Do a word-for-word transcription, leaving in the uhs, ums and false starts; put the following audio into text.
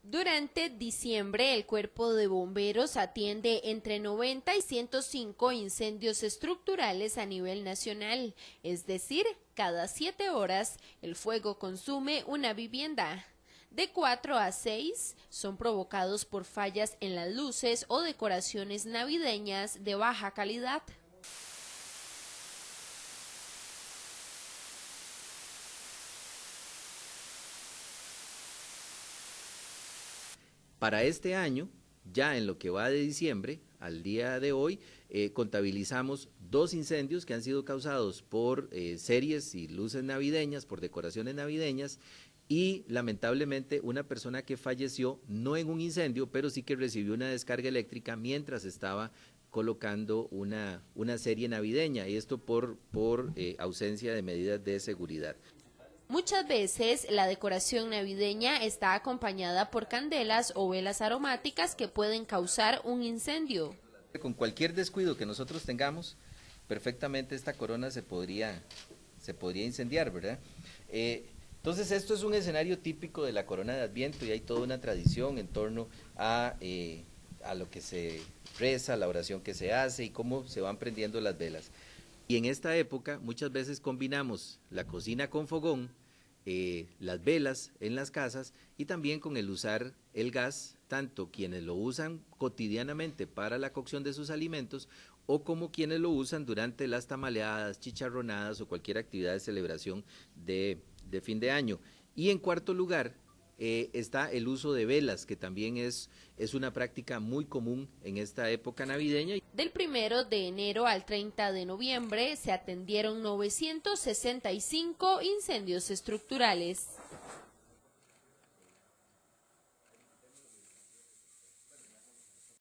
Durante diciembre, el Cuerpo de Bomberos atiende entre noventa y ciento cinco incendios estructurales a nivel nacional, es decir, cada siete horas el fuego consume una vivienda. De cuatro a seis son provocados por fallas en las luces o decoraciones navideñas de baja calidad. Para este año, ya en lo que va de diciembre, al día de hoy, eh, contabilizamos dos incendios que han sido causados por eh, series y luces navideñas, por decoraciones navideñas, y lamentablemente una persona que falleció, no en un incendio, pero sí que recibió una descarga eléctrica mientras estaba colocando una, una serie navideña, y esto por, por eh, ausencia de medidas de seguridad. Muchas veces la decoración navideña está acompañada por candelas o velas aromáticas que pueden causar un incendio. Con cualquier descuido que nosotros tengamos, perfectamente esta corona se podría, se podría incendiar, ¿verdad? Eh, entonces esto es un escenario típico de la corona de Adviento y hay toda una tradición en torno a, eh, a lo que se reza, la oración que se hace y cómo se van prendiendo las velas. Y en esta época muchas veces combinamos la cocina con fogón, eh, las velas en las casas y también con el usar el gas, tanto quienes lo usan cotidianamente para la cocción de sus alimentos o como quienes lo usan durante las tamaleadas, chicharronadas o cualquier actividad de celebración de, de fin de año. Y en cuarto lugar, Eh, está el uso de velas, que también es, es una práctica muy común en esta época navideña. Del primero de enero al treinta de noviembre se atendieron novecientos sesenta y cinco incendios estructurales.